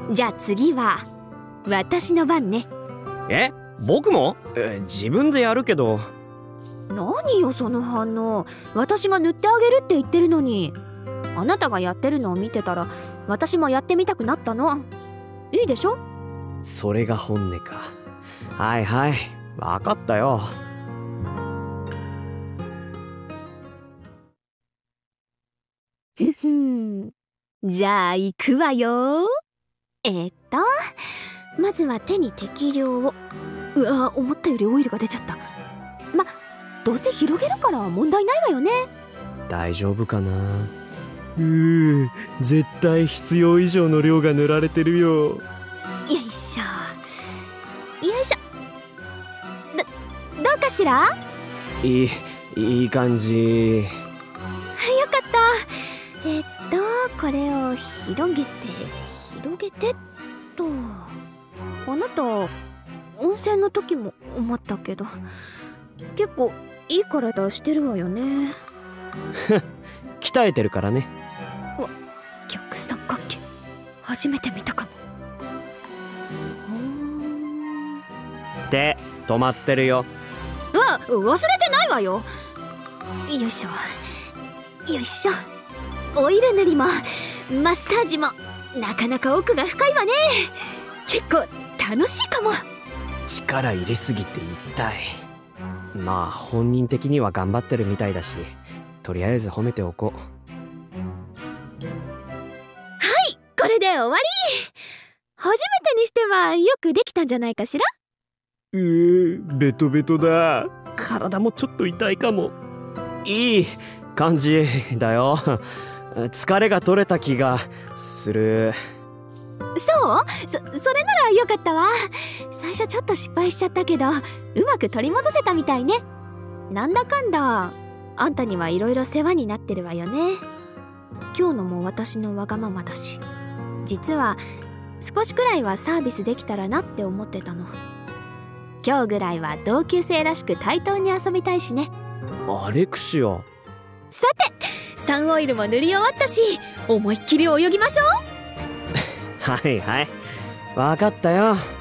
じゃあ次は私の番ね。 え、僕も？自分でやるけど。 何よその反応。私が塗ってあげるって言ってるのに。あなたがやってるのを見てたら私もやってみたくなったの。いいでしょ？ それが本音か。はいはい、分かったよ。 ふふん。じゃあ行くわよ。まずは手に適量を。うわ、思ったよりオイルが出ちゃった。どうせ広げるから問題ないわよね。 大丈夫かな。絶対必要以上の量が塗られてるよ。 よいしょよいしょ。どうかしら？ いい感じ。 よかった。これを広げてっと。あなた温泉の時も思ったけど結構いい体してるわよね。 鍛えてるからね。 逆三角形初めて見たかも。 手止まってるよ。 忘れてないわよ。よいしょよいしょ。オイル塗りもマッサージもなかなか奥が深いわね。結構楽しいかも。 力入れすぎて痛い。まあ本人的には頑張ってるみたいだし、とりあえず褒めておこう。 はい、これで終わり。初めてにしてはよくできたんじゃないかしら。 ベトベトだ。体もちょっと痛いかも。いい感じだよ。疲れが取れた気がする。 そう？それならよかったわ。最初ちょっと失敗しちゃったけどうまく取り戻せたみたいね。なんだかんだあんたにはいろいろ世話になってるわよね。今日のも私のわがままだし、実は少しくらいはサービスできたらなって思ってたの。今日ぐらいは同級生らしく対等に遊びたいしね。 アレクシア。 さてサンオイルも塗り終わったし思いっきり泳ぎましょう。 はいはい、分かったよ。